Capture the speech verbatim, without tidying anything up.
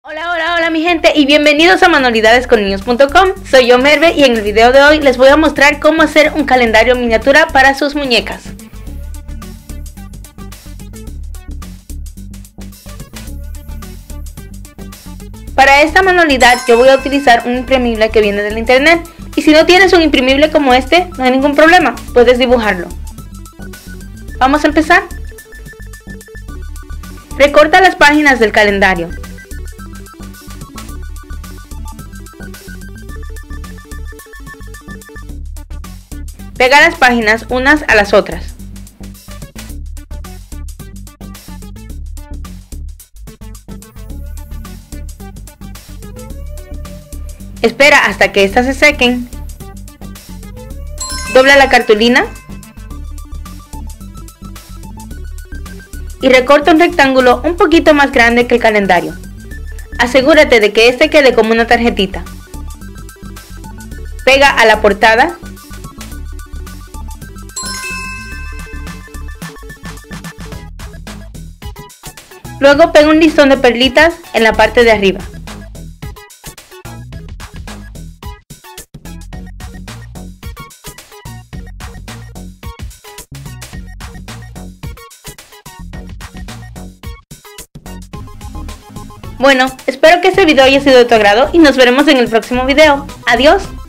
Hola, hola, hola mi gente y bienvenidos a manualidades con niños punto com. Soy yo Merve y en el video de hoy les voy a mostrar cómo hacer un calendario miniatura para sus muñecas. Para esta manualidad yo voy a utilizar un imprimible que viene del internet. Y si no tienes un imprimible como este, no hay ningún problema, puedes dibujarlo. Vamos a empezar. Recorta las páginas del calendario. Pega las páginas unas a las otras. Espera hasta que estas se sequen. Dobla la cartulina y recorta un rectángulo un poquito más grande que el calendario. Asegúrate de que este quede como una tarjetita. Pega a la portada. Luego pega un listón de perlitas en la parte de arriba. Bueno, espero que este video haya sido de tu agrado y nos veremos en el próximo video. ¡Adiós!